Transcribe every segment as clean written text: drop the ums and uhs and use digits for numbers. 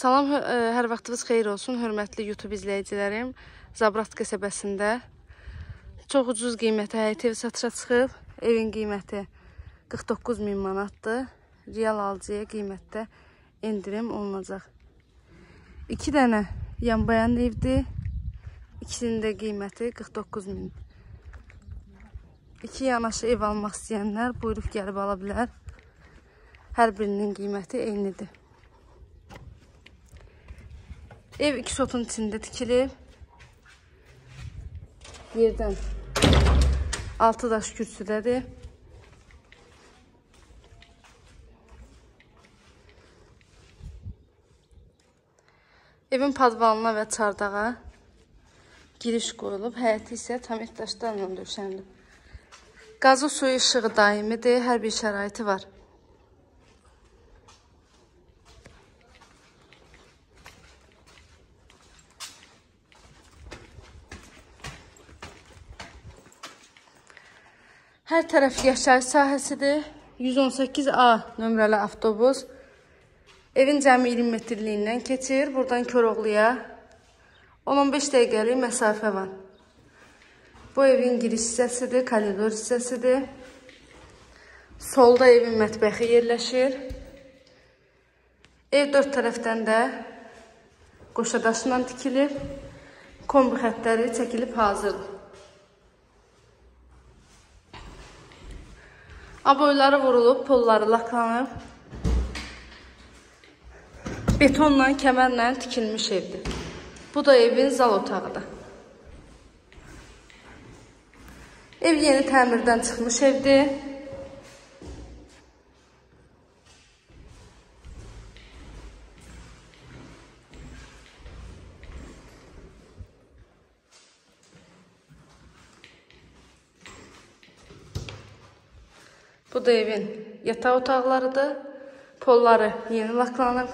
Salam, hər vaxtınız xeyir olsun, hörmətli YouTube izləyicilərim. Zabrat qəsəbəsində çox ucuz qiymətə həyət evi satışa çıxıb. Evin qiyməti 49.000 manatdır. Real alıcıya qiymətdə endirim olunacaq. 2 dənə yanbayan evdir. İkisinin də qiyməti 49.000. 2 yanaşı ev almaq istəyənlər buyurub gəlib ala bilər. Hər birinin qiyməti eynidir. Ev 2 sotun içində tikilib. Yerdən 6 daş kürsüdədir. Evin padvalına və çardağa giriş qoyulub. Həyəti isə tamit daşlarla döşənilib. Qazı suyu işığı daimidir. Hər bir şəraiti var. Hər tərəf yaşayış sahəsidir. 118A nömrəli avtobus. Evin cəmi 20 metrliyindən keçir. Buradan Koroğluya 10-15 dəqiqəlik məsafə var. Bu evin giriş hissəsidir, koridor hissəsidir. Solda evin mətbəxi yerləşir. Ev 4 tərəfdən də qoşadaşla tikilib. Kombi xəttləri çəkilib hazırdır. Aboyları vurulub, polları laklanıb. Betonla, kəmərlə tikilmiş evdir. Bu da evin zal otağıdır. Ev yeni təmirdən çıxmış evdir. Bu da evin yataq otaqlarıdır. Polları yeni laklanıb.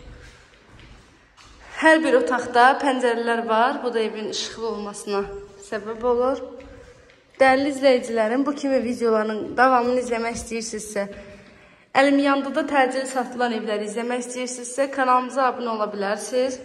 Hər bir otaqda pəncərələr var. Bu da evin işıqlı olmasına səbəb olur. Dəyərli izləyicilərim, bu kimi videoların davamını izləmək istəyirsinizsə, əlim yandıda təcili satılan evləri izləmək istəyirsinizsə, kanalımıza abunə ola bilərsiniz.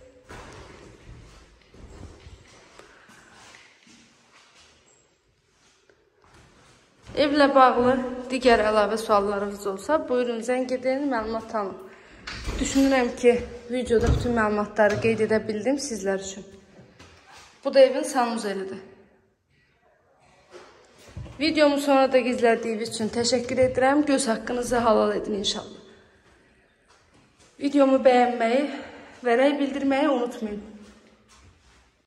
Evlə bağlı digər əlavə suallarınız olsa, buyurun zəng edin, məlumat alın. Düşünürəm ki, videoda bütün məlumatları qeyd edə bildim sizlər üçün. Bu da evin sanuzelidir. Videomu sonra da izlədiyiniz üçün təşəkkür edirəm. Göz haqqınızı halal edin inşallah. Videomu bəyənməyi və rəy bildirməyi unutmayın.